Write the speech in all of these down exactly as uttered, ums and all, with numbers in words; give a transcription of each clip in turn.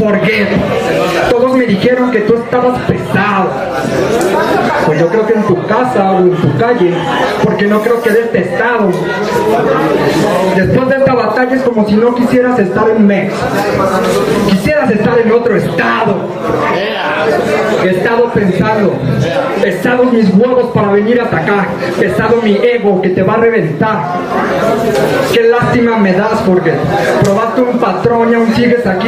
Forget. Todos me dijeron que tú estabas pesado. Pues yo creo que en tu casa o en tu calle, porque no creo que de este estado. Después de esta batalla es como si no quisieras estar en México. Quisieras estar en otro estado. He estado pensando, pesados mis huevos para venir hasta acá, pesado mi ego que te va a reventar. Qué lástima me das porque probaste un patrón y aún sigues aquí.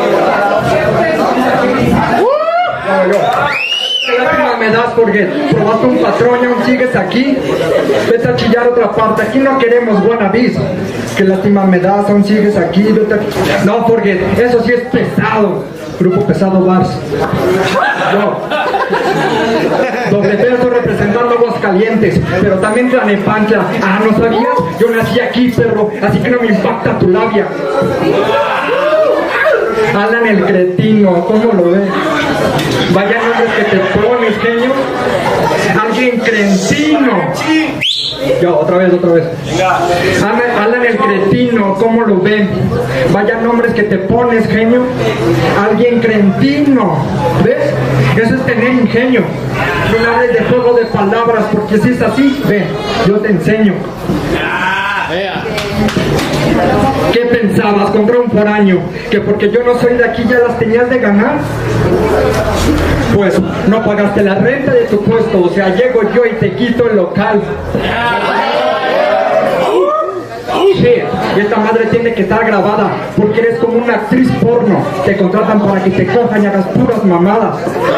No, yo. Qué lástima me das porque probaste un patrón y aún sigues aquí. Vete a chillar otra parte, aquí no queremos buena vista. Qué lástima me das, aún sigues aquí. Vete a... No, porque eso sí es pesado. Grupo Pesado Bars. Yo. Doble verso representando Aguascalientes, pero también Tlalnepantla. Ah, ¿no sabías? Yo nací aquí, perro, así que no me impacta tu labia. Alan el cretino, ¿cómo lo ves? Vaya nombres que te pones, genio. Alguien cretino. Ya, otra vez, otra vez. Alan, Alan el cretino, ¿cómo lo ven? Vaya nombres que te pones, genio. Alguien cretino. ¿Ves? Eso es tener ingenio. No hables de juego de palabras, porque si es así, ven, yo te enseño. ¿Qué pensabas? Compré un foráneo, que porque yo no soy de aquí ya las tenías de ganar. Pues no pagaste la renta de tu puesto, o sea, llego yo y te quito el local. Sí, y esta madre tiene que estar grabada, porque eres como una actriz porno. Te contratan para que te cojan y hagas puras mamadas.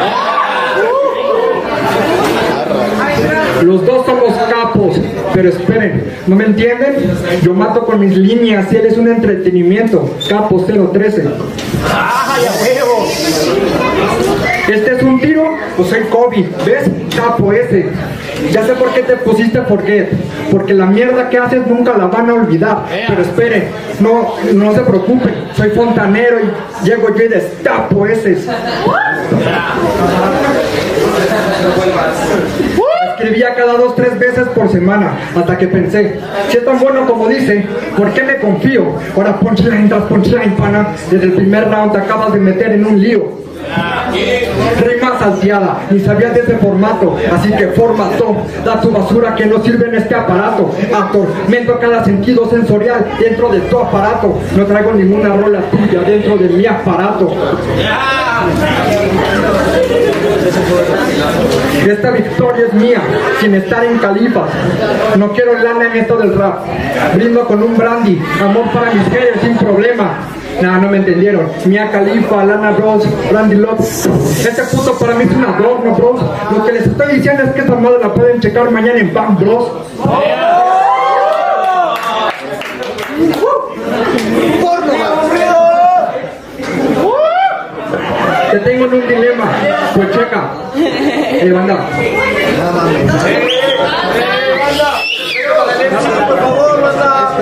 Los dos somos capos, pero esperen, ¿no me entienden? Yo mato con mis líneas y él es un entretenimiento. Capo cero trece. ¡Ay, a huevo! Este es un tiro, pues soy Kobe, ¿ves? Capo ese. Ya sé por qué te pusiste Forget, porque la mierda que haces nunca la van a olvidar. Pero esperen, no, no se preocupen, soy fontanero y llego yo y destapo ese. Escribía cada dos, tres veces por semana, hasta que pensé, si es tan bueno como dice, ¿por qué me confío? Ahora punchline tras punchline, pana, desde el primer round te acabas de meter en un lío. Rima salteada, ni sabías de ese formato, así que formató, da tu basura que no sirve en este aparato. Atormento cada sentido sensorial dentro de tu aparato. No traigo ninguna rola tuya dentro de mi aparato. Esta victoria es mía, sin estar en califas. No quiero lana en esto del rap. Brindo con un brandy, amor para mis haters sin problema. Nah, no me entendieron. Mia Khalifa, Lana Bros, Brandy Love. Este puto para mí es una adorno, bros. Lo que les estoy diciendo es que esta madre la pueden checar mañana en Bam Bros. Te tengo en un dilema, pues checa. Eh, banda. Por favor, banda.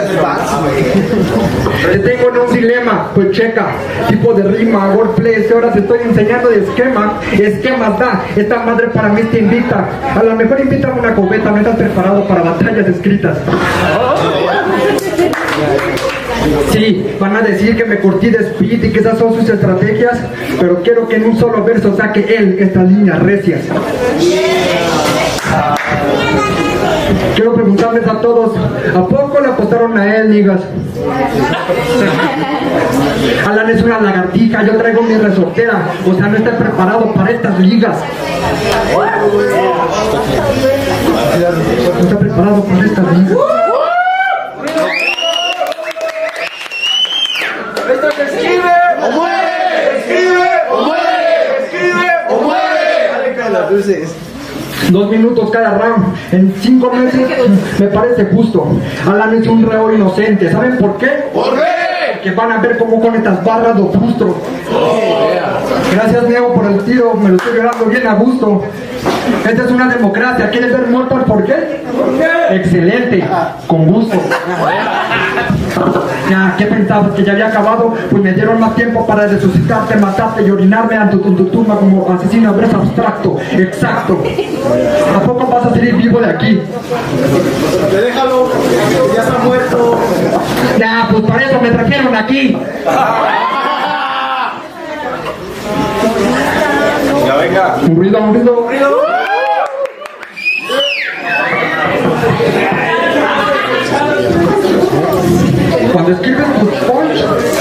Te tengo en un dilema, pues checa. Tipo de rima, wordplay, ahora te estoy enseñando de esquema. Esquemas da, esta madre para mí te invita. A lo mejor invítame una cubeta, no estás preparado para batallas escritas. Sí, van a decir que me curtí de speed y que esas son sus estrategias, pero quiero que en un solo verso saque él estas líneas recias. Quiero preguntarles a todos, ¿a poco le apostaron a él, niggas? Alan es una lagartija, yo traigo mi resortera, o sea, no estoy preparado para estas ligas. No está preparado para estas ligas. Escribe o muere, escribe o muere, escribe o muere. Dos minutos cada round, en cinco meses me parece justo. Alan es un reo inocente, ¿saben por qué? ¿Por qué? Que van a ver cómo con estas barras lo frustro. Oh. Gracias, Neo, por el tiro, me lo estoy llorando bien a gusto. Esta es una democracia, ¿quieres ver muerto al por qué? ¿Por qué? Excelente, con gusto. Ya, ¿qué pensabas? ¿Que ya había acabado? Pues me dieron más tiempo para resucitarte, matarte y orinarme ante tu, tu tumba como asesino de brecha abstracto. Exacto. ¿A poco vas a salir vivo de aquí? Déjalo, ya está muerto. Ya, pues para eso me trajeron aquí. Venga. Un ruido, un ruido, un ruido. Cuando escribes tus punch,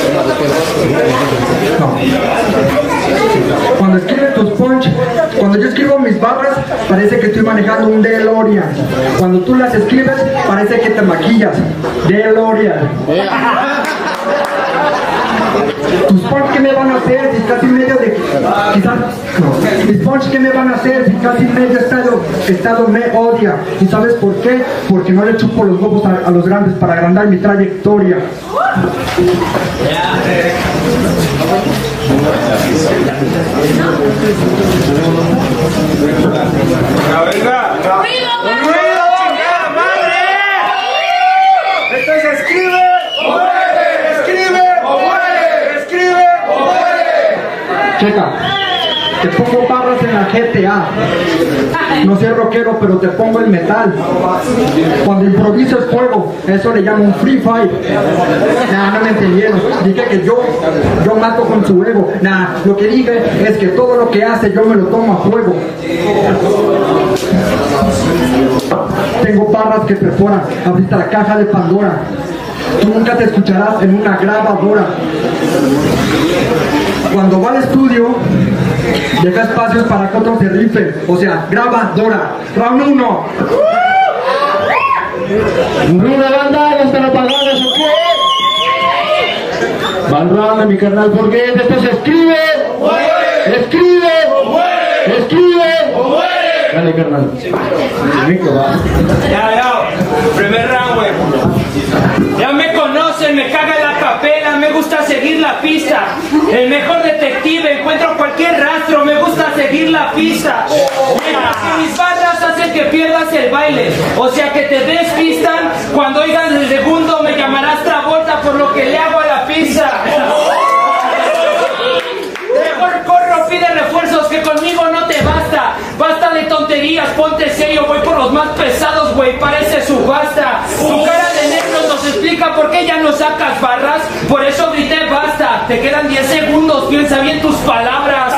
no. Cuando escribes tus punch, cuando yo escribo mis barras, parece que estoy manejando un DeLorean. Cuando tú las escribes, parece que te maquillas. DeLorean. Tus punch, ¿qué me van a hacer si casi medio de... quizás... no. Mis punch, ¿qué me van a hacer si casi medio estado, estado me odia? ¿Y sabes por qué? Porque no le chupo los huevos a, a los grandes para agrandar mi trayectoria. Venga, venga. ¡Un ruido! ¡Chingada madre! Esto es escribe o muere. Escribe o muere. Escribe o muere. Checa, te pongo barras en la G T A. No soy rockero, pero te pongo el metal. Cuando improviso es fuego, eso le llamo un free fight. Nah, no me entendieron. Dije que yo, yo mato con su ego. Nah, lo que dije es que todo lo que hace yo me lo tomo a fuego. Tengo barras que perforan, abriste la caja de Pandora. Tú nunca te escucharás en una grabadora. Cuando va al estudio, deja espacios para que otros se rifen. O sea, grabadora. Round uno. Una banda, ¿no están apagadas o qué? Van round, mi carnal, porque después escribe, escribe, escribe, dale, carnal. Ya, ya, primer round, güey. Ya me conocen, me caga la capela, me gusta seguir la pista. El mejor detective, encuentro cualquier rastro, me gusta seguir la pista. Mientras que mis bandas hacen que pierdas el baile, o sea que te despistan. Cuando oigan el segundo me llamarás Travolta por lo que le hago a la pizza. Mejor corro, pide refuerzos, que conmigo no te basta. Basta de tonterías, ponte serio, voy por los más pesados, güey, parece subasta. Tu cara de negro nos explica por qué ya no sacas barras. Por eso grité basta, te quedan diez segundos, piensa bien tus palabras.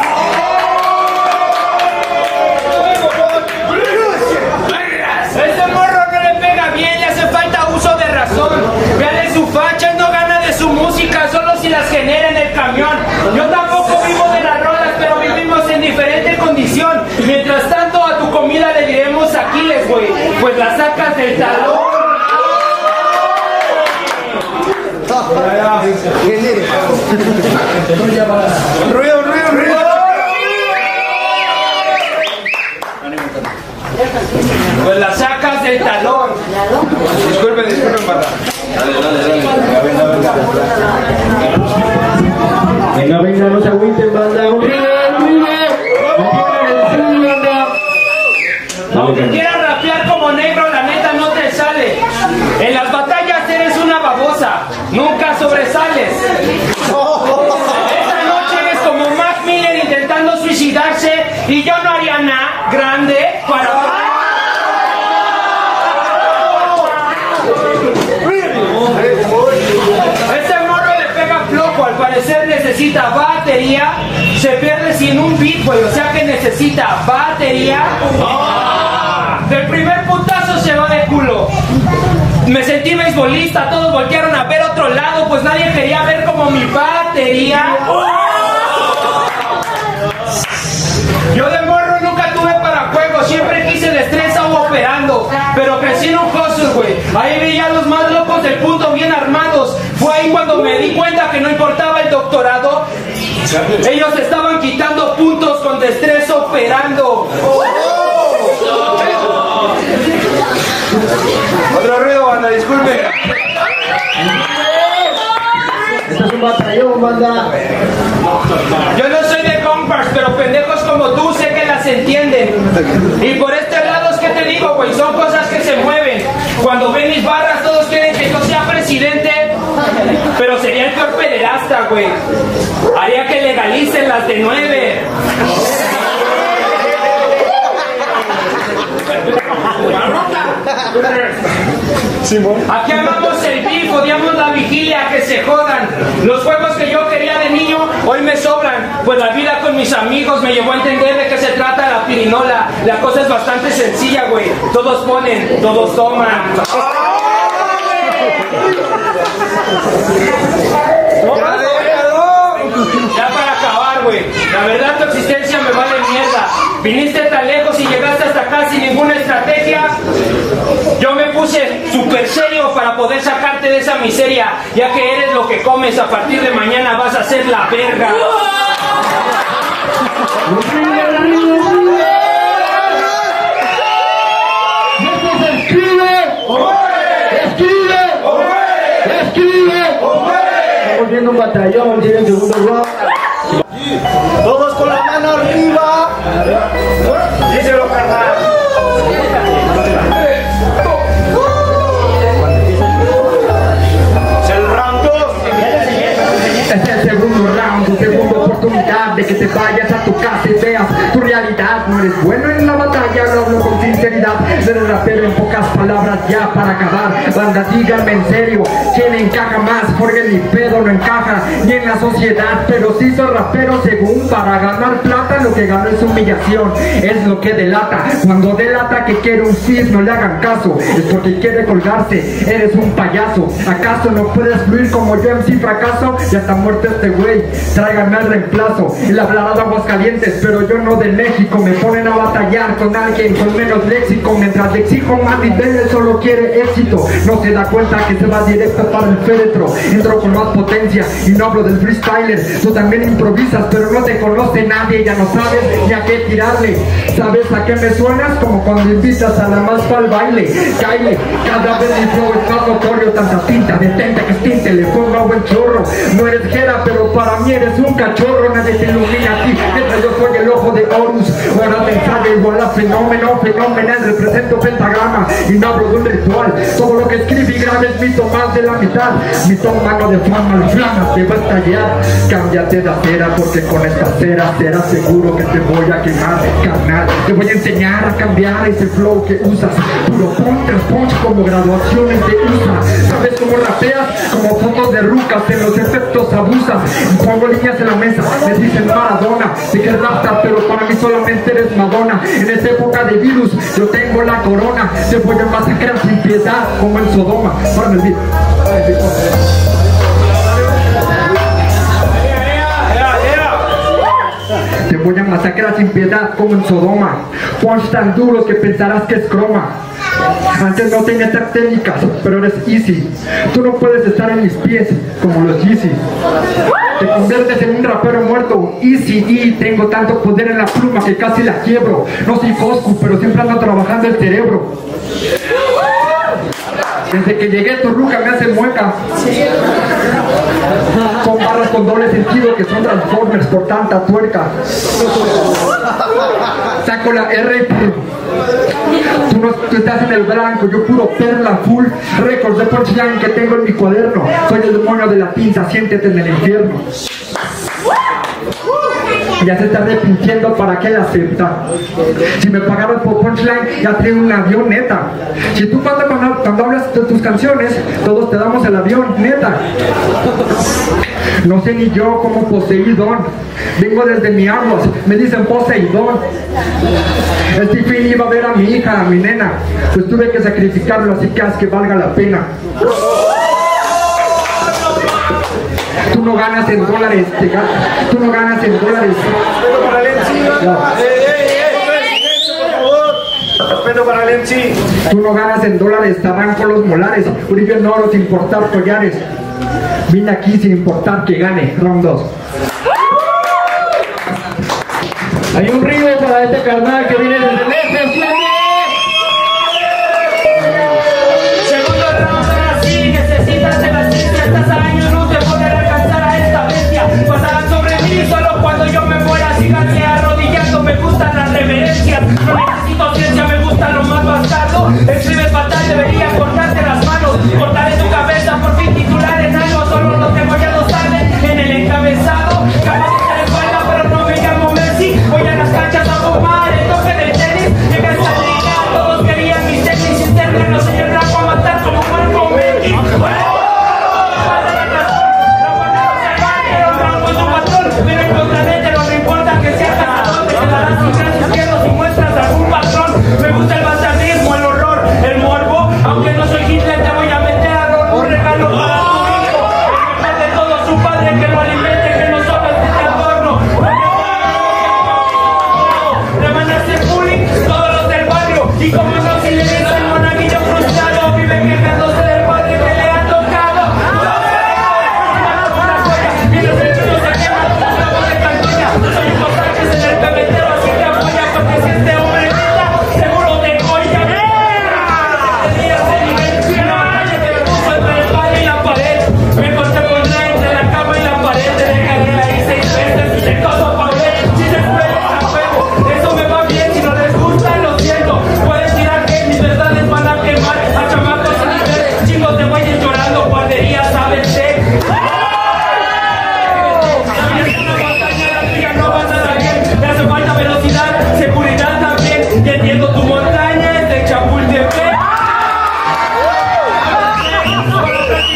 Este morro no le pega bien, le hace falta uso de razón. Veale su facha, no gana de su música, solo si las genera en el camión. Yo tampoco vivo de las rolas, pero vivimos en diferente condición. Mientras tanto, a tu comida le diremos Aquiles, güey, pues la sacas del talón. Ruido, ruido, ruido. Pues la sacas del talón. Disculpen, disculpen, banda. Dale, dale, dale. Venga, venga, venga. Venga, venga, no se agüiten, banda. Un ruido, un ruido. Aunque quieras rapear como negro, la neta no te sale. En las batallas eres una babosa, nunca sobresales. Esta noche eres como Mac Miller intentando suicidarse y yo no haría nada grande para... Este morro le pega flojo, al parecer necesita batería. Se pierde sin un beat, güey, o sea que necesita batería. Del primer putazo se va de culo. Me sentí beisbolista, todos voltearon a ver otro lado, pues nadie quería ver como mi batería. Yo de morro nunca tuve para juegos, siempre quise el estrés o operando, pero crecí en un hustle, güey. Ahí veía a los más locos del punto bien armados. Fue ahí cuando me di cuenta que no importaba el doctorado. Ellos estaban quitando puntos con destreza operando. Otro ruido, banda, disculpen. Esto es un batallón, banda. Yo no soy de compas, pero pendejos como tú sé que las entienden. Y por este lado es que te digo, güey, son cosas que se mueven. Cuando ven mis barras todos quieren que yo sea presidente, pero sería el peor pederasta, güey. Haría que legalicen las de nueve. Aquí amamos el beef, odiamos la vigilia, que se jodan. Los juegos que yo quería de niño hoy me sobran, pues la vida con mis amigos me llevó a entender de qué se trata la pirinola. La cosa es bastante sencilla, güey. Todos ponen, todos toman. Ya para acabar, güey. La verdad, tu existencia me vale mierda. Viniste tan lejos y llegaste hasta acá sin ninguna estrategia. Yo me puse súper serio para poder sacarte de esa miseria. Ya que eres lo que comes, a partir de mañana vas a ser la verga. Estamos viendo un batallón, tiene el segundo round. Todos con la mano arriba. Díselo, carnal. Es el round dos. Es el segundo round, tu segunda oportunidad de que te vayas a tu casa y veas tu realidad. No eres bueno en la batalla, lo hablo con sinceridad. Eres rapero en pocas palabras ya para acabar. Banda, díganme en serio, ¿quién encaja más? Porque ni pedo no encaja ni en la sociedad. Pero si soy rapero según para ganar plata, lo que gano es humillación, es lo que delata. Cuando delata que quiere un cis, no le hagan caso, es porque quiere colgarse, eres un payaso. ¿Acaso no puedes fluir como yo en sí fracaso? Ya está muerto este güey, tráiganme al reemplazo. Él hablará de Aguascalientes, pero yo no de México. Me ponen a batallar con alguien con menos léxico. Mientras le exijo más niveles, solo quiere éxito. No se da cuenta que se va directo para el féretro. Entro con más potencia y no hablo del freestyler. Tú también improvisas, pero no te conoce nadie. Ya no sabes ni a qué tirarle. ¿Sabes a qué me suenas? Como cuando invitas a la más al baile. Caile, cada vez mi flow es más notorio. Tanta tinta, detente que estinte, le pongo a buen chorro. No eres Jera, pero para mí eres un cachorro. Nadie te ilumina a ti, mientras yo soy el ojo de Horus. Ahora te ensayo igual a fenómeno, fenomenal. Represento pentagrama y no hablo de un ritual. Todo lo que escribí grave es mito más de la mitad. Mi mano de fama, la flama te va a estallar. Cámbiate de acera porque con esta cera serás seguro que te voy a quemar, carnal. Te voy a enseñar a cambiar ese flow que usas. Puro punch tras punch como graduaciones de U S A. ¿Sabes cómo rapeas? Como fotos de rucas, en los efectos abusas. Pongo líneas en la mesa, me dicen Maradona. Sé que es rasta, pero para mí solamente eres Madonna. En esta época de virus, yo tengo la corona. Te voy a masacrar sin piedad, como en Sodoma. Para el beat. Te voy a masacrar sin piedad como en Sodoma. Punch tan duros que pensarás que es croma. Antes no tenía estas técnicas, pero eres easy. Tú no puedes estar en mis pies como los Yeezy. Te conviertes en un rapero muerto, easy, y tengo tanto poder en la pluma que casi la quiebro. No soy Coscu, pero siempre ando trabajando el cerebro. Desde que llegué tu ruca me hace mueca. Son barras con doble sentido que son Transformers por tanta tuerca. Saco la R. Tú, no, tú estás en el blanco, yo puro perla full. Récords de punchline que tengo en mi cuaderno. Soy el demonio de la pinza, siéntete en el infierno. Ya se está arrepintiendo, ¿para qué la acepta? Si me pagaron por punchline, ya traigo un avión, neta. Si tú cuando, cuando, cuando hablas de tus canciones, todos te damos el avión, neta. No sé ni yo cómo Poseidón. Vengo desde mi aguas, me dicen Poseidón. Este fin iba a ver a mi hija, a mi nena. Pues tuve que sacrificarlo, así que haz que valga la pena. Tú no ganas en dólares, te ganas. Tú no ganas en dólares. Respeto para Lenzi. ¡Ey, ey, ey! Silencio, por favor. Respeto para Lenzi. Tú no ganas en dólares, te arranco los molares. Uribe en oro sin importar collares. Vine aquí sin importar que gane. Round dos. Hay un río para este carnal que viene desde lejos. Segundo round, ahora sí necesitas de la ciencia. Estás a años luz de poder alcanzar a esta bestia. Pasarán sobre mí solo cuando yo me muera. Síganse arrodillando, me gustan las reverencias. No necesito ciencia, me gusta lo más bastardo. Escribes fatal, debería cortarte las manos. Cortaré tu cabeza, por fin titular en algo. Solo los degollados salen en el encabezado. Capaz de ser espalda, pero no me llamo Messi. Voy a las canchas a fumar el toque del tenis. Llega esta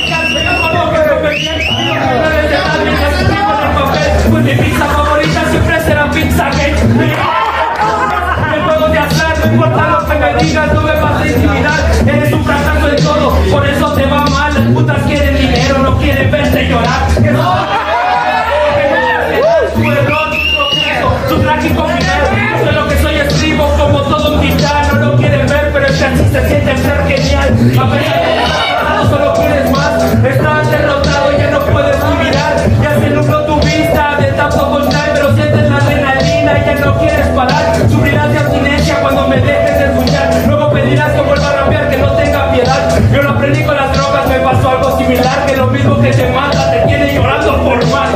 Pues mi pizza favorita siempre será pizza gay. El juego de azar, no importa lo que me digas, no me vas a intimidar. Eres un fracaso en todo, por eso te va mal. Las putas quieren dinero, no quieren verte llorar. Que no, tu error, tu tropiezo, tu trágico final. Soy lo que soy, escribo como todo un titán. No lo quieren ver, pero es que así se siente ser genial. A pesar de que solo quieres más, estás derrotado, ya no puedes mirar. Ya se nubló tu vista de tanto contar, pero sientes la adrenalina y ya no quieres parar. Sufrirás de abstinencia cuando me dejes de escuchar. Luego pedirás que vuelva a rapear, que no tenga piedad. Yo lo aprendí con las drogas, me pasó algo similar. Que lo mismo que te mata te tiene llorando por más.